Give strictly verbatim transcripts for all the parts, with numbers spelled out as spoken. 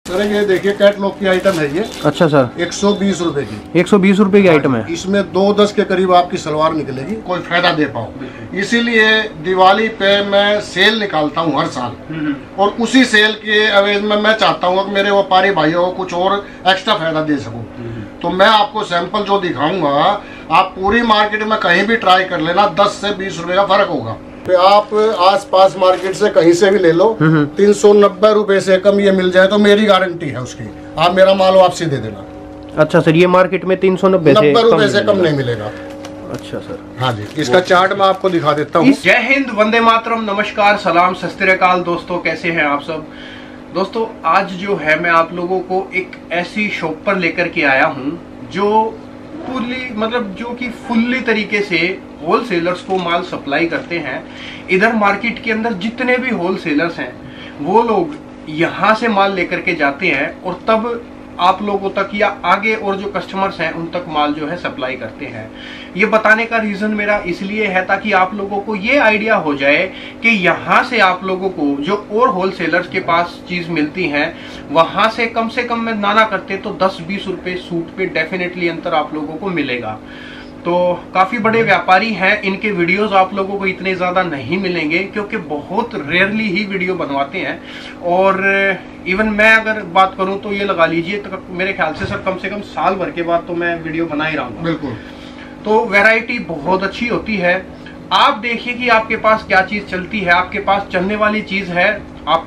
Sir ये देखिए catalogue की आइटम है ये। अच्छा सर, एक सौ बीस रुपए की। एक सौ बीस रुपए की आइटम है। इसमें दो दस के करीब आपकी सलवार निकलेगी, कोई फायदा दे पाओ। इसीलिए दिवाली पे मैं सेल निकालता हूँ हर साल, और उसी सेल के एवज में मैं चाहता हूँ कि मेरे व्यापारी भाइयों को कुछ और एक्स्ट्रा फायदा दे सकूँ। तो मैं आपको सैंपल जो दिखाऊंगा, आप पूरी मार्केट में कहीं भी ट्राई कर लेना, दस से बीस रुपए का फर्क होगा। आप आस पास मार्केट से कहीं से भी ले लो, तीन सौ नब्बे रुपए से कम ये मिल जाए तो मेरी गारंटी है उसकी, आप मेरा माल वापसी दे देना। अच्छा सर, ये मार्केट में तीन सौ नब्बे नब्बे रुपए से कम नहीं मिलेगा। अच्छा सर, हाँ जी, इसका चार्ट मैं आपको दिखा देता हूँ। जय हिंद, वंदे मातरम, नमस्कार, सलाम, सत श्री अकाल। दोस्तों कैसे हैं आप सब। दोस्तों आज जो है मैं आप लोगों को एक ऐसी शॉप पर लेकर के आया हूँ जो फुल्ली मतलब जो कि फुल्ली तरीके से होलसेलर्स को माल सप्लाई करते हैं। इधर मार्केट के अंदर जितने भी होलसेलर्स हैं वो लोग यहाँ से माल लेकर के जाते हैं और तब आप लोगों तक या आगे और जो कस्टमर्स हैं उन तक माल जो है सप्लाई करते हैं। ये बताने का रीजन मेरा इसलिए है ताकि आप लोगों को ये आइडिया हो जाए कि यहाँ से आप लोगों को जो और होलसेलर्स के पास चीज मिलती है वहां से कम से कम में नाना करते तो दस बीस रुपए सूट पे डेफिनेटली अंतर आप लोगों को मिलेगा। तो काफी बड़े व्यापारी हैं, इनके वीडियोस आप लोगों को इतने ज्यादा नहीं मिलेंगे क्योंकि बहुत रेयरली ही वीडियो बनवाते हैं। और इवन मैं अगर बात करूं तो ये लगा लीजिए तो मेरे ख्याल से सर कम से कम साल भर के बाद तो मैं वीडियो बना ही रहा हूँ। बिल्कुल। तो वैरायटी बहुत अच्छी होती है। आप देखिए कि आपके पास क्या चीज चलती है, आपके पास चलने वाली चीज है। आप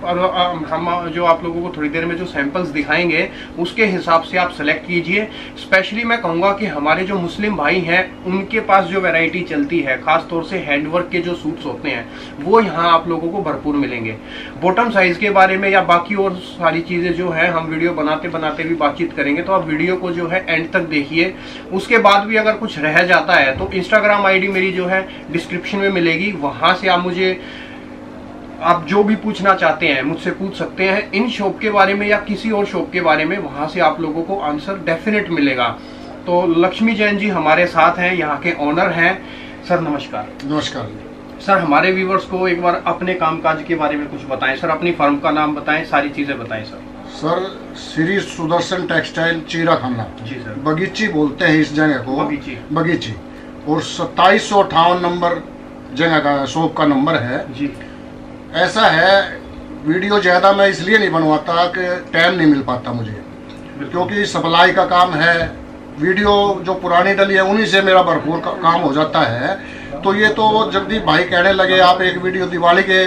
हम जो आप लोगों को थोड़ी देर में जो सैंपल्स दिखाएंगे उसके हिसाब से आप सेलेक्ट कीजिए। स्पेशली मैं कहूँगा कि हमारे जो मुस्लिम भाई हैं उनके पास जो वैरायटी चलती है, खास तौर से हैंडवर्क के जो सूट्स होते हैं वो यहाँ आप लोगों को भरपूर मिलेंगे। बॉटम साइज के बारे में या बाकी और सारी चीजें जो है हम वीडियो बनाते बनाते भी बातचीत करेंगे, तो आप वीडियो को जो है एंड तक देखिए। उसके बाद भी अगर कुछ रह जाता है तो इंस्टाग्राम आई डी मेरी जो है डिस्क्रिप्शन में मिलेगी, वहां से आप मुझे आप जो भी पूछना चाहते हैं मुझसे पूछ सकते हैं इन शॉप के बारे में या किसी और शॉप के बारे में, वहां से आप लोगों को आंसर डेफिनेट मिलेगा। तो लक्ष्मी जैन जी हमारे साथ हैं, यहाँ के ओनर हैं। सर नमस्कार। नमस्कार सर, हमारे व्यूवर्स को एक बार अपने कामकाज के बारे में कुछ बताएं सर, अपनी फर्म का नाम बताएं, सारी चीजें बताएं sir. Sir Shri Sudarshan textile चीरा खाना जी सर, बगीची बोलते हैं इस जगह को, बगीची बगीची और सत्ताईस सौ अट्ठावन नंबर जगह का शॉप का नंबर है जी। ऐसा है, वीडियो ज़्यादा मैं इसलिए नहीं बनवाता कि टाइम नहीं मिल पाता मुझे, क्योंकि सप्लाई का काम है। वीडियो जो पुरानी डली है उन्हीं से मेरा भरपूर का, काम हो जाता है। तो ये तो जगदीप भाई कहने लगे आप एक वीडियो दिवाली के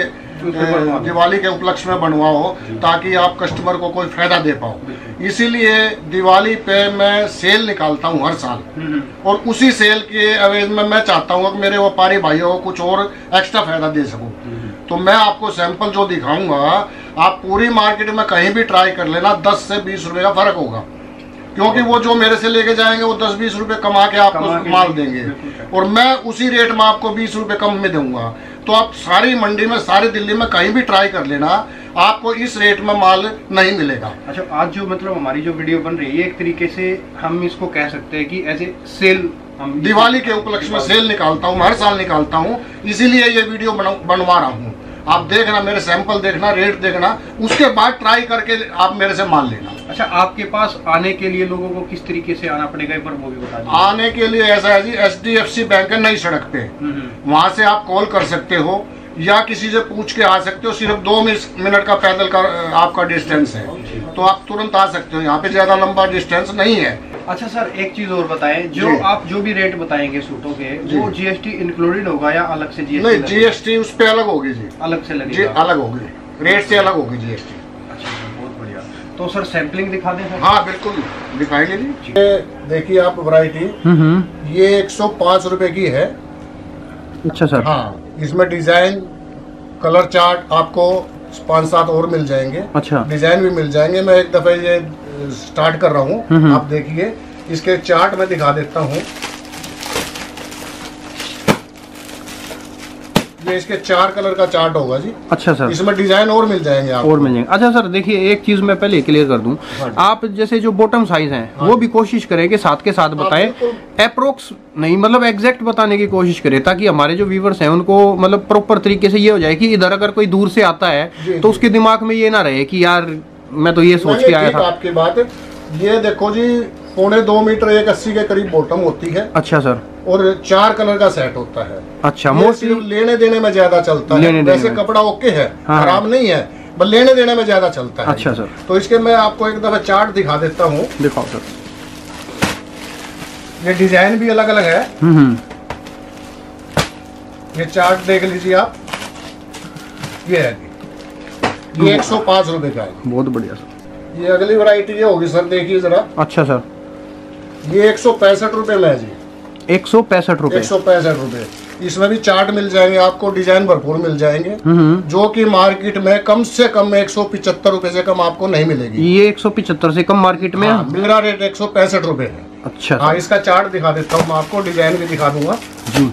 दिवाली के उपलक्ष्य में बनवाओ ताकि आप कस्टमर को कोई फायदा दे पाओ। इसीलिए दिवाली पे मैं सेल निकालता हूँ हर साल, और उसी सेल के एवज में मैं चाहता हूँ कि मेरे व्यापारी भाइयों को कुछ और एक्स्ट्रा फायदा दे सकूँ। तो मैं आपको सैंपल जो दिखाऊंगा, आप पूरी मार्केट में कहीं भी ट्राई कर लेना, दस से बीस रुपए का फर्क होगा, क्योंकि वो जो मेरे से लेके जाएंगे वो दस बीस रुपए कमा के आपको माल देंगे, और मैं उसी रेट में आपको बीस रुपए कम में दूंगा। तो आप सारी मंडी में, सारी दिल्ली में कहीं भी ट्राई कर लेना, आपको इस रेट में माल नहीं मिलेगा। अच्छा, आज जो मतलब हमारी जो वीडियो बन रही है एक तरीके से हम इसको कह सकते हैं कि एज ए सेल, हम दिवाली के उपलक्ष्य में सेल निकालता हूँ, हर साल निकालता हूँ, इसीलिए ये वीडियो बनवा रहा हूँ। आप देखना, मेरे सैंपल देखना, रेट देखना, उसके बाद ट्राई करके आप मेरे से माल लेना। अच्छा, आपके पास आने के लिए लोगों को किस तरीके से आना पड़ेगा एक बार वो भी बता दीजिए। आने के लिए ऐसा है जी, H D F C bank है नई सड़क पे, वहां से आप कॉल कर सकते हो या किसी से पूछ के आ सकते हो। सिर्फ दो मिनट का पैदल का आपका डिस्टेंस है, तो आप तुरंत आ सकते हो। यहाँ पे ज्यादा लंबा डिस्टेंस नहीं है। अच्छा सर, एक चीज और बताएं, जो आप जो भी रेट बताएंगे सूटों के, वो जीएसटी इंक्लूडेड होगा या अलग से जीएसटी? नहीं, जीएसटी उस पे अलग होगी जी, अलग से लगेगा? जी अलग होगी, रेट से अलग होगी जीएसटी। अच्छा, बहुत बढ़िया। तो सर सैम्पलिंग दिखा दें सर? हाँ बिल्कुल दिखाएंगे जी। देखिए आप वैरायटी, ये एक सौ पाँच रुपए की है। अच्छा सर। हाँ, इसमें डिजाइन, कलर चार्ट आपको पाँच सात और मिल जाएंगे। अच्छा, डिजाइन भी मिल जाएंगे। मैं एक दफे ये स्टार्ट कर रहा हूँ, आप देखिए। इसके चार्ट मैं दिखा देता हूँ। ये इसके चार कलर का चार्ट होगा जी। अच्छा सर, इसमें डिजाइन और मिल जाएंगे आपको। और मिल जाएंगे। अच्छा सर, देखिए एक चीज मैं पहले क्लियर कर दूं, आप जैसे जो बॉटम साइज हैं वो भी कोशिश करें कि साथ के साथ बताएं, अप्रोक्स नहीं, मतलब एग्जैक्ट बताने की कोशिश करें, ताकि हमारे जो व्यूवर्स हैं उनको मतलब प्रॉपर तरीके से ये हो जाए कि इधर अगर कोई दूर से आता है तो उसके दिमाग में ये ना रहे कि यार मैं तो ये सोच के आया था। आपकी बात, ये देखो जी पौने दो मीटर एक अस्सी के करीब बॉटम होती है। अच्छा सर। और चार कलर का सेट होता है। अच्छा, मोस्टली लेने देने में ज्यादा चलता है, वैसे कपड़ा ओके है, खराब नहीं है, बस लेने देने में ज्यादा चलता है। अच्छा सर। तो इसके मैं आपको एक दफा चार्ट दिखा देता हूँ। दिखाओ सर। ये डिजाइन भी अलग अलग है। हम्म। ये चार्ट देख लीजिए आप, ये है, ये एक सौ पाँच रुपए का है। बहुत बढ़िया सर। ये अगली वैरायटी ये होगी सर, देखिए जरा। अच्छा सर। ये एक सौ पैंसठ रुपए में है जी। एक सौ पैंसठ रुपए। एक सौ पैंसठ रुपए। इसमें भी चार्ट मिल जाएंगे आपको, डिजाइन भरपूर मिल जाएंगे, जो कि मार्केट में कम से कम एक सौ पिछहत्तर रुपए से कम आपको नहीं मिलेगी। ये एक सौ पिछहत्तर से कम मार्केट में? हाँ, मेरा रेट एक सौ पैंसठ रुपए है। अच्छा। हाँ, इसका चार्ट दिखा देता हूँ मैं आपको, डिजाइन भी दिखा दूंगा जी।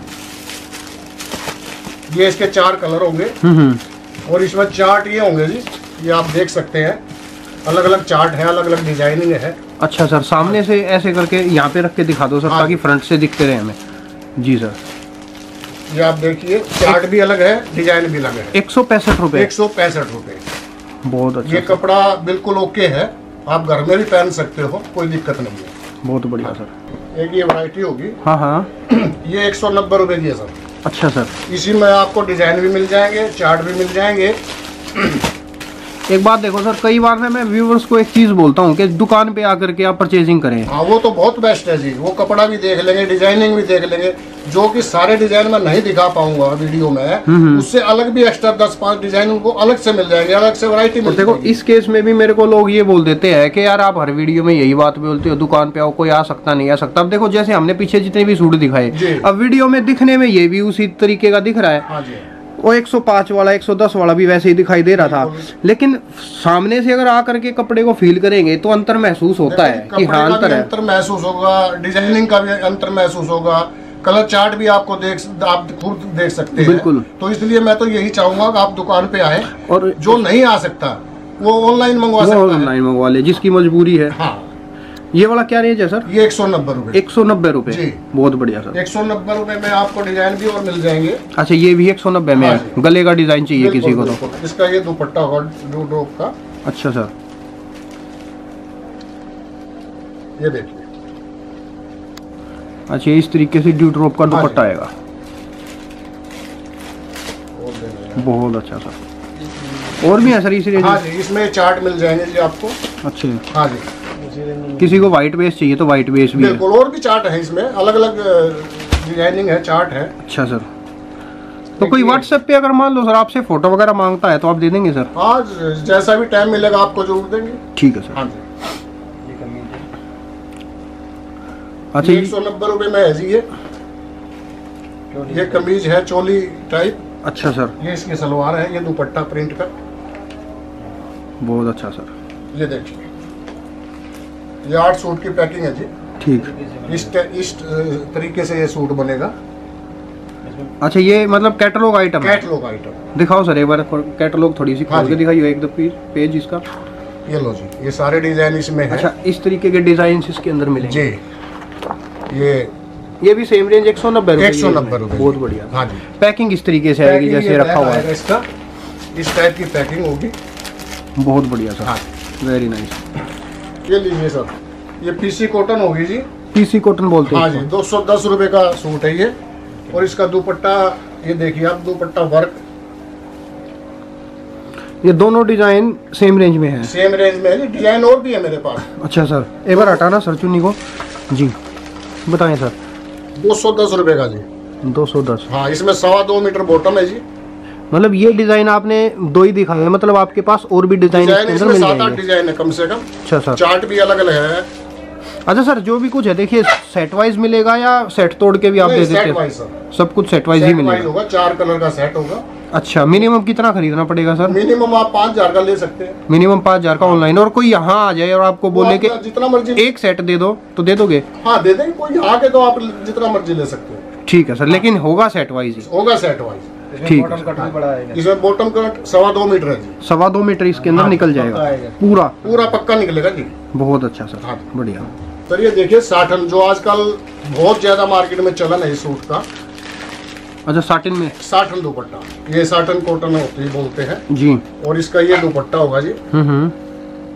ये इसके चार कलर होंगे और इसमें चार्ट ये होंगे जी, ये आप देख सकते हैं, अलग अलग चार्ट है, अलग अलग डिजाइनिंग है। अच्छा सर, सामने से ऐसे करके यहाँ पे रख के दिखा दो सर, हाँ, ताकि फ्रंट से दिखते रहे हमें। जी सर। ये आप देखिए, चार्ट भी अलग है, डिजाइन भी अलग है। एक सौ पैंसठ रुपए। एक सौ पैंसठ रुपए। बहुत अच्छा। ये कपड़ा बिल्कुल ओके है, आप घर में भी पहन सकते हो, कोई दिक्कत नहीं है। बहुत बढ़िया सर। एक ये वैरायटी होगी। हाँ हाँ। ये एक सौ नब्बे रुपए की है सर। अच्छा सर। इसी में आपको डिजाइन भी मिल जाएंगे, चार्ट भी मिल जाएंगे। एक बात देखो सर, कई बार मैं व्यूवर्स को एक चीज बोलता हूँ कि दुकान पे आकर के आप परचेजिंग करें। हाँ, वो तो बहुत बेस्ट है जी, वो कपड़ा भी देख लेंगे, डिजाइनिंग भी देख लेंगे, जो कि सारे डिजाइन में नहीं दिखा पाऊंगा वीडियो में, उससे अलग भी एक्स्ट्रा दस पांच डिजाइन उनको अलग से मिल जाएंगे, अलग से वैरायटी मिल जाएगी। देखो, इस केस में भी मेरे को लोग ये बोल देते हैं कि यार आप हर वीडियो में यही बात बोलते हो, दुकान पे आओ, कोई आ सकता नहीं आ सकता। अब देखो, जैसे हमने पीछे जितने भी सूट दिखाए, अब वीडियो में दिखने में ये भी उसी तरीके का दिख रहा है, वो एक सौ पाँच वाला एक सौ दस वाला भी वैसे ही दिखाई दे रहा था, लेकिन सामने से अगर आकर के कपड़े को फील करेंगे तो अंतर महसूस होता है कि हाँ अंतर है, अंतर महसूस होगा, डिजाइनिंग का भी अंतर महसूस होगा, कलर चार्ट भी आपको देख आप खुद देख सकते हैं। बिल्कुल। तो इसलिए मैं तो यही चाहूंगा कि आप दुकान पे आए, और जो नहीं आ सकता वो ऑनलाइन मंगवा सकता है, ऑनलाइन मंगवा ले, जिसकी मजबूरी है। हाँ। ये वाला क्या रेंज है सर? ये एक सौ नब्बे रुपए। एक सौ नब्बे रुपए जी, बहुत बढ़िया सर। एक सौ नब्बे रुपए में आपको डिजाइन भी और मिल जाएंगे। अच्छा, ये भी एक सौ नब्बे में है। गले का डिजाइन चाहिए किसी को तो इसका ये दुपट्टा होगा ड्यूड्रॉप का। अच्छा सर। ये देखिए, अच्छा, इस तरीके से ड्यूड्रॉप का दुपट्टा आएगा, बहुत अच्छा सर। और भी है सर इस रेंज? हाँ जी, इसमें चार्ट मिल जाएंगे जी आपको। अच्छा। हाँ जी। किसी को व्हाइट बेस चाहिए तो व्हाइट बेस भी है। बिल्कुल, और भी चार्ट है इसमें, अलग अलग डिजाइनिंग है, चार्ट है। अच्छा सर। तो कोई व्हाट्सएप पे अगर मान लो सर आपसे फोटो वगैरह मांगता है तो आप दे देंगे सर? आज जैसा भी टाइम मिलेगा आपको जरूर देंगे। ठीक है सर। हाँ जी। अच्छा, एक सौ नब्बे रुपए में है जी ये ये कमीज है, चोली टाइप। अच्छा सर। ये इसकी सलवार है, ये दुपट्टा प्रिंट का, बहुत अच्छा सर। ये देखिए, ये आठ सूट की पैकिंग है जी। ठीक। इस इस तरीके से ये सूट बनेगा। अच्छा, ये मतलब कैटलॉग आइटम है? Catalogue item. दिखाओ सर एक बार कैटलॉग थोड़ी सी खोल के दिखाइए, एक दो पेज इसका। ये लो जी, ये सारे डिजाइन इसमें है। अच्छा, इस तरीके के डिजाइन इसके अंदर मिलेंगे जी। ये ये भी सेम रेंज एक सौ नब्बे रुपए। एक सौ नब्बे रुपए, बहुत बढ़िया। हाँ जी। पैकिंग इस तरीके से आएगी जैसे रखा हुआ है, इसका इस टाइप की पैकिंग होगी। बहुत बढ़िया सर। हाँ, वेरी नाइस। ये लीजिए सर, ये पीसी कॉटन होगी जी। पीसी कॉटन बोलते हैं? हाँ जी, दो सौ दस रुपए का सूट है ये। और इसका दुपट्टा ये देखिए आप, दुपट्टा वर्क। ये दोनों डिजाइन सेम रेंज में है? सेम रेंज में है जी, डिजाइन और भी है मेरे पास। अच्छा सर, एक बार हटाना सर चुन्नी को जी, बताएं सर। दो सौ दस रुपए का जी। दो सौ दस। हाँ, इसमें सवा दो मीटर बॉटम है जी। मतलब ये डिजाइन आपने दो ही दिखाया है, मतलब आपके पास और भी डिजाइन इसमें सात आठ डिजाइन है कम से कम। अच्छा सर। चार्ट भी अलग अलग है। अच्छा सर, जो भी कुछ है देखिए, सेट वाइज मिलेगा या सेट तोड़ के भी आप दे देते हैं? सब कुछ सेट वाइज ही मिलेगा होगा, चार कलर का सेट होगा। अच्छा, मिनिमम कितना खरीदना पड़ेगा सर? मिनिमम आप पाँच हजार का ले सकते हैं। मिनिमम पाँच हजार का ऑनलाइन। और कोई यहाँ आ जाए और आपको बोले कि जितना मर्जी एक सेट दे दो तो दे दोगे? हाँ, दे देंगे। कोई यहाँ के तो आप जितना मर्जी ले सकते हैं। ठीक है सर, लेकिन होगा सेट वाइज ही? होगा सेट वाइज। ठीक है। इसमें बॉटम कट सवा दो मीटर है जी। सवा दो मीटर इसके अंदर निकल जाएगा पूरा? पूरा पक्का निकलेगा जी। बहुत अच्छा सर। हाँ, बढ़िया। सर ये देखिए साटन, जो आजकल बहुत ज्यादा मार्केट में चलन है इस सूट का। अच्छा, साटन में? साटन दुपट्टा, ये साटन कॉटन होती है बोलते हैं जी। और इसका ये दुपट्टा होगा जी। हम्म।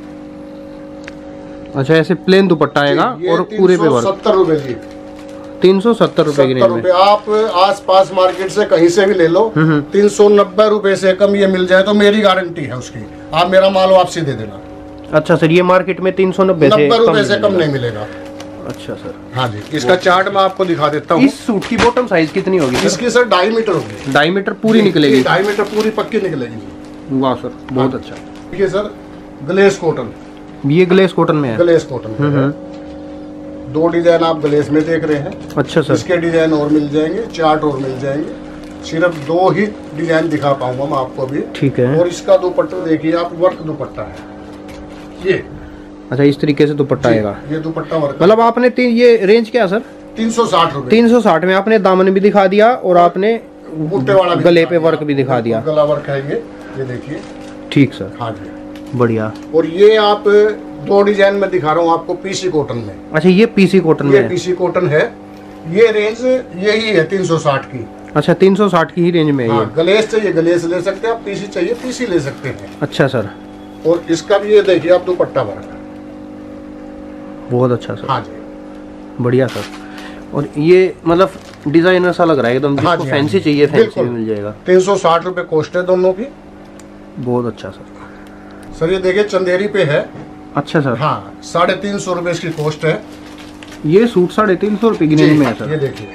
अच्छा, ऐसे प्लेन दुपट्टा आएगा और पूरे पे वर्क। सत्तर रुपए जी, तीन सौ सत्तर रुपए की रेंज में। आप आस पास मार्केट से कहीं से भी ले लो, तीन सौ नब्बे रुपए से कम ये मिल जाए तो मेरी गारंटी है उसकी, आप मेरा माल वापसी दे देना। अच्छा सर, ये मार्केट में तीन सौ नब्बे रुपए से कम नहीं मिलेगा। अच्छा सर। हाँ जी, इसका चार्ट मैं आपको दिखा देता हूँ। इस सूट की बॉटम साइज कितनी होगी? इसकी सर ढाई मीटर होगी। ढाई मीटर पूरी निकलेगी? ढाई मीटर पूरी पक्की निकलेगी। वाह सर, बहुत अच्छा। देखिए सर, ग्लेस कॉटन, ये ग्लेस कॉटन में है? ग्लेस कॉटन में दो डिजाइन आप ग्लेस में देख रहे हैं। अच्छा सर। इसके डिजाइन और मिल जाएंगे, चार्ट और मिल जाएंगे। सिर्फ दो ही डिजाइन दिखा पाऊंगा मैं आपको अभी। ठीक है। और इसका दुपट्टा देखिए आप, वर्क दुपट्टा है ये। अच्छा, इस तरीके से दुपट्टा आएगा। ये दुपट्टा वर्क। मतलब आपने ये रेंज क्या सर? तीन सौ साठ रुपए। तीन सौ साठ में आपने दामन भी दिखा दिया और आपने बूटे वाला गले पे वर्क भी दिखा दिया। गला वर्क है ये, ये देखिए। ठीक सर। हाँ जी, बढ़िया। और ये आप दो डिजाइन में दिखा रहा हूँ आपको पीसी कॉटन में। अच्छा, ये पीसी कॉटन में? ये पीसी कॉटन है। ये रेंज यही है तीन सौ साठ की। अच्छा, तीन सौ साठ की ही रेंज में है। हाँ, गलेस चाहिए गलेस ले सकते हैं आप, पीसी चाहिए पीसी ले सकते हैं। अच्छा सर। और इसका भी ये देखिए आप, दुपट्टा वर्क बहुत अच्छा सर। हाँ जी, बढ़िया सर। और ये मतलब डिजाइनर सा लग रहा है एकदम, जिसको हाँ जी, फैंसी हाँ चाहिए फैंसी मिल जाएगा। तीन सौ साठ रुपए कॉस्ट है दोनों की। बहुत अच्छा सर। सर ये देखिए चंदेरी पे है। अच्छा सर। हाँ, साढ़े तीन सौ रुपए इसकी कॉस्ट है। ये सूट साढ़े तीन सौ रुपए की रेंज में है सर? ये देखिए,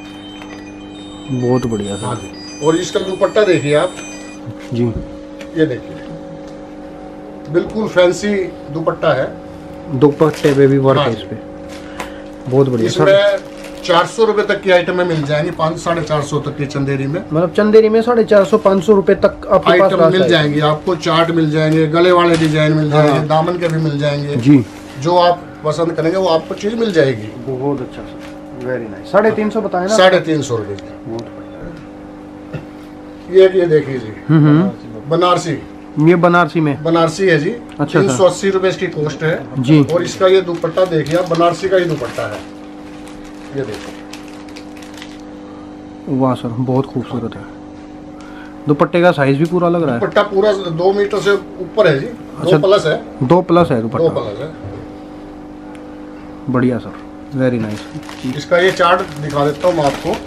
बहुत बढ़िया सर। हाँ जी। और इसका दुपट्टा देखिए आप जी, ये देखिए बिल्कुल फैंसी दुपट्टा है। दुपट्टे पे भी वर्क हाँ है इस पे, बहुत बढ़िया। इसमें चार सौ रुपए तक की आइटमें मिल जाएंगी, पाँच साढ़े चार सौ तक की चंदेरी में। मतलब चंदेरी में साढ़े चार सौ पाँच सौ रुपए तक आपके पास आइटम मिल जाएंगी आपको। चार्ट मिल जाएंगे, गले वाले डिजाइन मिल जाएंगे, हाँ। दामन के भी मिल जाएंगे जी। जो आप पसंद करेंगे वो आपको चीज मिल जाएगी। बहुत अच्छा सर, वेरी नाइस। साढ़े तीन सौ बताए ना? साढ़े तीन सौ रुपए। बहुत ये ये देखिए जी, बनारसी। ये बनारसी में? बनारसी है जी। अच्छा, तीन सौ अस्सी रुपए इसकी कॉस्ट है जी। और इसका ये दुपट्टा देखिए आप, बनारसी का ही दुपट्टा है। ये देखिए, वाह सर, बहुत खूबसूरत है। दुपट्टे का साइज भी पूरा लग रहा है? दुपट्टा पूरा दो मीटर से ऊपर है जी। अच्छा, दो प्लस है। दो प्लस है दुपट्टा? दो प्लस है। बढ़िया सर, वेरी नाइस। इसका ये चार्ट दिखा देता हूँ मैं आपको।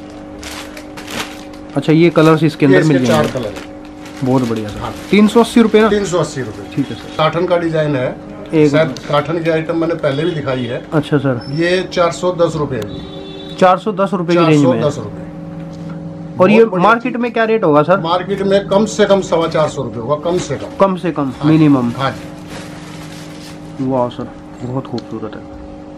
अच्छा, ये कलर्स इसके अंदर मिल जाएंगे? चार कलर है। बहुत बढ़िया सर। तीन सौ अस्सी रुपये ना? तीन सौ अस्सी रुपये। ठीक है सर। काठन का डिजाइन है एक, शायद काठन की आइटम मैंने पहले भी दिखाई है। अच्छा सर। ये चार सौ दस रुपये है। चार सौ दस रुपये की रेंज में? दस रुपये। और ये मार्केट में क्या रेट होगा सर? मार्केट में कम से कम सवा चार सौ रुपये होगा, कम से कम। कम से कम मिनिमम? हाँ जी। वाह सर, बहुत खूबसूरत है।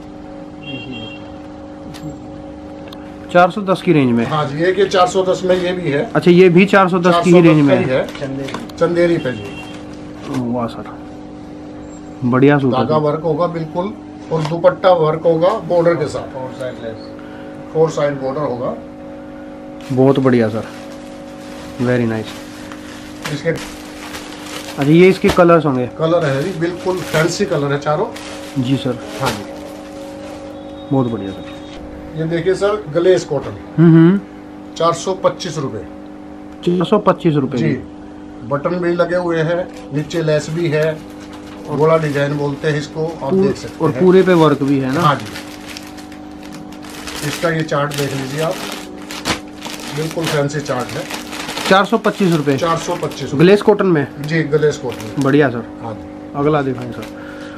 चार सौ दस की रेंज में? हाँ जी, एक ये चार सौ दस में ये भी है। अच्छा, ये भी चार सौ दस की ही रेंज में है? चंदेरी पे जी। वाह सर, बढ़िया सूट है। धागा वर्क होगा बिल्कुल और दुपट्टा वर्क होगा बॉर्डर के साथ। Four side lace, four side border होगा। बहुत बढ़िया सर, वेरी नाइस। इसके अच्छा, ये इसके कलर्स होंगे? कलर है जी, बिल्कुल फैंसी कलर है चारों। जी सर। हाँ जी, बहुत बढ़िया सर। ये देखिए सर, ग्लेस कॉटन। हम्म चार सौ पच्चीस रुपए। चार सौ पच्चीस रुपए जी। बटन भी लगे हुए हैं, नीचे लेस भी है, गोला डिजाइन बोलते हैं इसको, आप देख सकते हैं। और पूरे पे वर्क भी है ना? हाँ जी। इसका ये चार्ट देख लीजिए आप, बिल्कुल फैंसी चार्ट है। चार सौ पच्चीस रुपए? चार सौ पच्चीस ग्लेस कॉटन में? जी, ग्लेस कॉटन। बढ़िया सर। हाँ जी। अगला दिखाएं सर।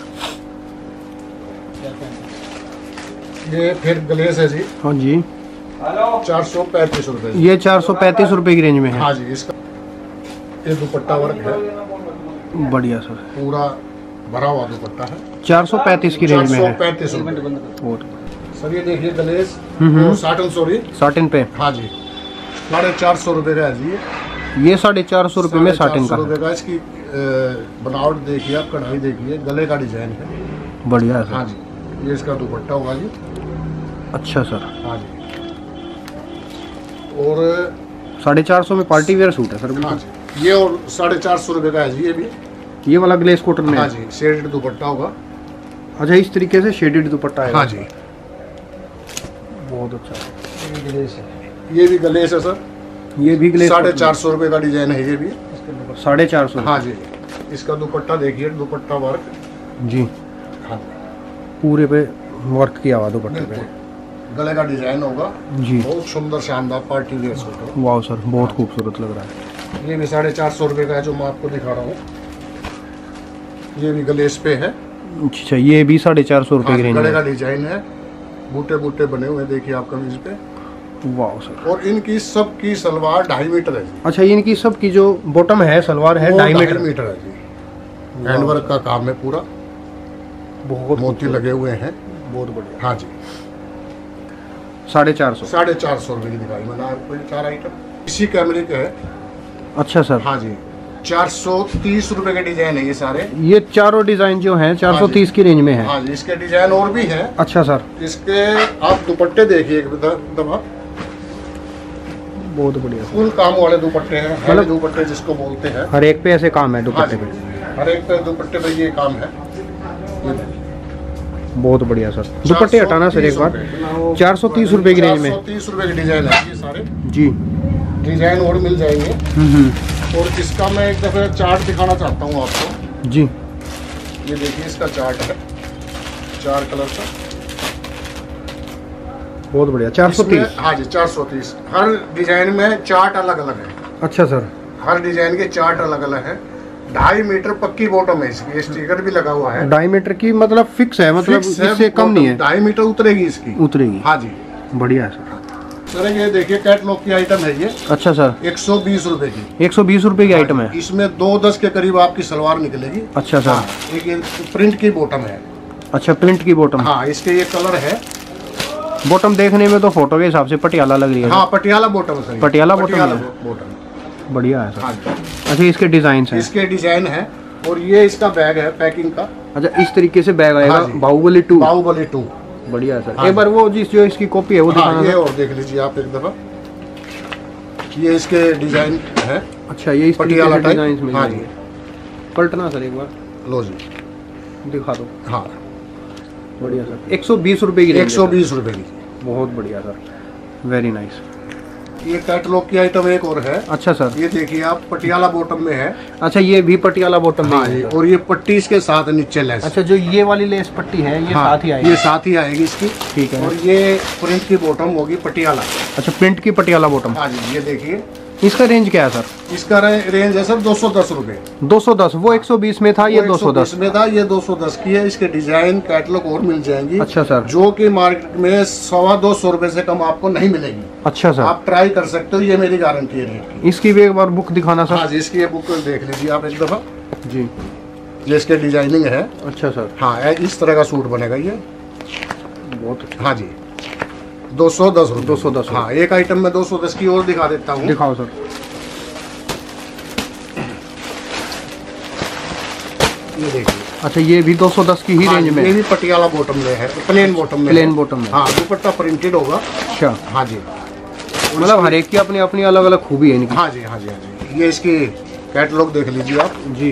ये फिर ग्लेस है जी। हाँ जी। चार सौ पैंतीस रुपए। ये चार सौ पैंतीस रुपए की रेंज में है? हाँ जी। इसका ये दुपट्टा वर्क है। बढ़िया सर, पूरा भरा हुआ दुपट्टा है। चार सौ पैंतीस की रेंज में है? पैंतीस रुपए। सर ये देखिए ग्लेस, साटन सॉरी साटिन पे? हाँ जी। साढ़े चार सौ रुपए का है जी। ये साढ़े चार सौ रुपए में साटिन का है। इसकी बनावट देखिए आप, कढ़ाई देखिए, गले का डिजाइन है। बढ़िया सर। हाँ जी। ये इसका दुपट्टा होगा जी। अच्छा सर। हाँ जी। और साढ़े चार सौ में पार्टी वेयर सूट है सर? हाँ जी। ये और साढ़े चार सौ रुपए का है जी ये भी। ये वाला ग्लेस कॉटन में? हाँ जी, शेडेड दुपट्टा होगा। अच्छा, इस तरीके से शेडेड दुपट्टा है? हाँ जी। बहुत अच्छा। ये भी ग्लेस है सर। ये भी ग्लेस? साढ़े चार सौ रुपए का डिजाइन है ये भी। साढ़े चार सौ? हाँ जी। इसका दुपट्टा देखिए, दुपट्टा वर्क जी। हाँ जी। पूरे पे वर्क किया हुआ दुपट्टे पे, गले का डिजाइन होगा जी, बहुत सुंदर शानदार पार्टी वेयर सूट है। वाह सर, बहुत खूबसूरत लग रहा है। ये भी साढ़े चार सौ रुपये का है जो मैं आपको दिखा रहा हूँ। ये भी गलेस पे है। अच्छा, ये भी साढ़े चार सौ रुपये की रेंज गले में, का डिजाइन है, बूटे बूटे बने हुए देखिए आप कमीज पे। वाह सर। और इनकी सब की सलवार ढाई मीटर है जी। अच्छा, इनकी सब की जो बॉटम है सलवार है ढाई मीटर मीटर है जी। हैंडवर्क का काम है पूरा, बहुत मोती लगे हुए हैं, बहुत बढ़िया। हाँ जी, साढ़े चार सौ साढ़े चार सौ रुपये की दिखाई मैंने आपको ये चार आइटम। इसी कैमरे के है। अच्छा सर, हाँ जी, चार सौ तीस रुपये के डिजाइन है ये सारे। ये चारों डिजाइन जो हैं चार सौ तीस की रेंज में है। हाँ जी, इसके डिजाइन और भी है। अच्छा सर, इसके आप दुपट्टे देखिए एक दफा, बहुत बढ़िया। फुल काम वाले दुपट्टे हैं, हैवी दुपट्टे जिसको बोलते हैं। हर एक पे ऐसे काम है दुपट्टे पे, हर एक पे दुपट्टे पे ये काम है। बहुत बढ़िया सर। दुपट्टे हटाना सर एक बार। चार सौ तीस रुपए की रेंज में, चार सौ तीस रुपए की डिजाइन है ये सारे जी। डिजाइन और मिल जाएंगे। हम्म, और इसका मैं एक दफे चार्ट दिखाना चाहता हूँ आपको जी। ये देखिए इसका चार्ट है, चार कलर का, बहुत बढ़िया। चार सौ तीस। हाँ जी, चार सौ तीस। हर डिजाइन में चार्ट अलग अलग है। अच्छा सर, हर डिजाइन के चार्ट अलग अलग है। ढाई मीटर पक्की बॉटम है इसकी, स्टिकर भी लगा हुआ है। ढाई मीटर की मतलब फिक्स है, मतलब इससे कम नहीं है। ढाई मीटर उतरेगी इसकी, उतरेगी। हाँ जी, बढ़िया है सर। सर ये देखिए कैटलॉग की आइटम है ये। अच्छा सर, एक सौ बीस रुपए की, एक सौ बीस रुपए की आइटम है। इसमें दो दस के करीब आपकी सलवार निकलेगी। अच्छा सर, हाँ, एक ये प्रिंट की बॉटम है। अच्छा, प्रिंट की बॉटम। हाँ, इसके ये कलर है। बॉटम देखने में तो फोटो के हिसाब से पटियाला लग रही है। हाँ, Patiala bottom sir, Patiala bottom bottom बढ़िया है सर। हाँ, अच्छा, इसके डिजाइन है, इसके डिजाइन है। और ये इसका बैग है पैकिंग का। अच्छा, इस तरीके से बैग आएगा। हाँ, बाहुबली टू। बाहुबली टू बढ़िया है सर। हाँ, एक बार वो जिस जो इसकी कॉपी है वो हाँ, दिखाना। ये और देख लीजिए आप एक दफा, ये इसके डिजाइन है। अच्छा, ये इस तरीके से डिजाइन में। हाँ जी, पलटना सर एक बार, लो जी, दिखा दो। हाँ, बढ़िया सर। एक सौ बीस रुपए की, एक सौ बीस रुपए की, बहुत बढ़िया सर, वेरी नाइस। ये कैटलॉग की आइटम एक और है। अच्छा सर, ये देखिए आप पटियाला बॉटम में है। अच्छा, ये भी पटियाला बॉटम में हाँ है। और ये पट्टी इसके साथ नीचे लेस। अच्छा, जो ये वाली लेस पट्टी है ये हाँ, साथ ही आएगी। ये साथ ही आएगी इसकी। ठीक है। और ये प्रिंट की बॉटम होगी पटियाला। अच्छा, प्रिंट की पटियाला बॉटम। हाँ जी, ये देखिए इसका रेंज क्या है सर? इसका रेंज है सर दो सौ दस रुपए। दो सौ दस, वो एक सौ बीस में था, ये दो सौ दस में था, ये दो सौ दस की है। इसके डिजाइन कैटलॉग और मिल जाएंगी। अच्छा सर, जो कि मार्केट में सवा दो सौ रुपए से कम आपको नहीं मिलेगी। अच्छा सर, आप ट्राई कर सकते हो, ये मेरी गारंटी है रेट की। इसकी भी एक बार बुक दिखाना सर। हाँ जी, इसकी ये बुक देख लीजिए आप एक दफा जी। ये इसके डिजाइनिंग है। अच्छा सर, हाँ, इस तरह का सूट बनेगा ये, बहुत अच्छा। हाँ जी, दो सौ दस रुपये। दो सौ दस। हाँ, एक आइटम में दो सौ दस की और दिखा देता हूँ। दिखाओ सर। ये देखिए। अच्छा, ये भी दो सौ दस की ही हाँ, रेंज में। ये भी पटियाला बॉटम में है, प्लेन बॉटम में। प्लेन बॉटम में। हाँ, दुपट्टा प्रिंटेड होगा। अच्छा, हाँ जी, मतलब हर एक की अपनी अपनी अलग अलग खूबी है इनकी। हाँ जी, हाँ जी, हाँ जी। ये इसकी कैटलॉग देख लीजिए आप जी।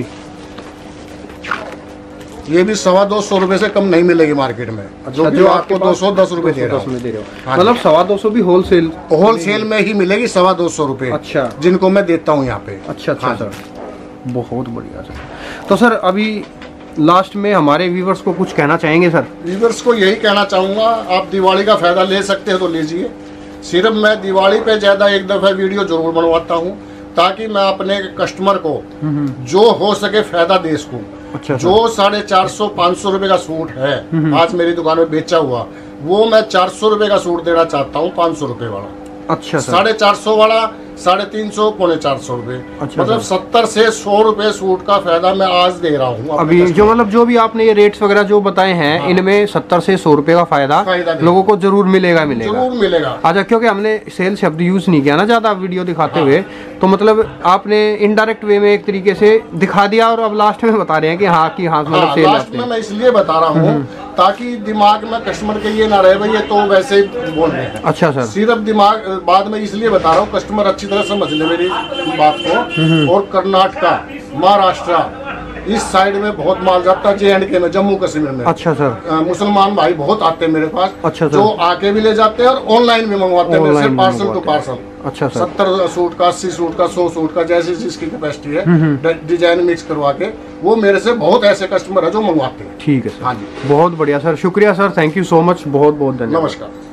ये भी सवा दो सौ रुपए से कम नहीं मिलेगी मार्केट में। अच्छा, जो भी जो आपको दो सौ दस रुपए दे रहा में दे रहे हाँ हो, मतलब सवा दो सौ भी होलसेल होलसेल में ही मिलेगी, सवा दो सौ रुपए। अच्छा, जिनको मैं देता हूँ यहाँ पे। अच्छा अच्छा हाँ सर, बहुत बढ़िया सर। तो सर अभी लास्ट में हमारे व्यूवर्स को कुछ कहना चाहेंगे सर? व्यूवर्स को यही कहना चाहूँगा, आप दिवाली का फायदा ले सकते हैं तो लीजिए। सिर्फ मैं दिवाली पे ज़्यादा एक दफ़ा वीडियो जरूर बनवाता हूँ ताकि मैं अपने कस्टमर को जो हो सके फायदा दे सकूँ। अच्छा, जो साढ़े चार सौ पाँच सौ रुपये का सूट है आज मेरी दुकान में बेचा हुआ, वो मैं चार सौ रुपये का सूट देना चाहता हूँ, पाँच सौ रुपये वाला। अच्छा, साढ़े चार सौ वाला साढ़े तीन सौ पौने चार सौ रुपए। अच्छा, मतलब सत्तर से सौ रुपए सूट का फायदा मैं आज दे रहा हूँ अभी। जो मतलब जो भी आपने ये रेट्स वगैरह जो बताए हैं, हाँ। इनमें सत्तर से सौ रुपए का फायदा, फायदा लोगों को जरूर मिलेगा मिलेगा जरूर मिलेगा। अच्छा, क्योंकि हमने सेल शब्द यूज नहीं किया ना ज्यादा वीडियो दिखाते हाँ। हुए, तो मतलब आपने इनडायरेक्ट वे में एक तरीके से दिखा दिया और अब लास्ट में बता रहे हैं कि हाँ कि हाँ मतलब सेल लास्ट में मैं इसलिए बता रहा हूँ ताकि दिमाग में कस्टमर के ये ना रहे भाई ये तो वैसे ही बोल रहे हैं। अच्छा सर, सिर्फ दिमाग बाद में इसलिए बता रहा हूँ कस्टमर अच्छी तरह समझ ले मेरी बात को। और कर्नाटका, महाराष्ट्र, इस साइड में बहुत माल जाता है, जे एंड के में, जम्मू कश्मीर में। अच्छा सर। मुसलमान भाई बहुत आते हैं मेरे पास। अच्छा सर। जो आके भी ले जाते हैं और ऑनलाइन भी मंगवाते हैं मेरे से, पार्सल टू पार्सल। अच्छा सर। सत्तर सूट का, अस्सी सूट का, सौ सूट का, जैसी जिसकी कैपेसिटी है, डिजाइन मिक्स करवा के वो मेरे से बहुत ऐसे कस्टमर है जो मंगवाते हैं। ठीक है सर। हाँ जी, बहुत बढ़िया सर, शुक्रिया sir, thank you so much, बहुत बहुत धन्यवाद। नमस्कार।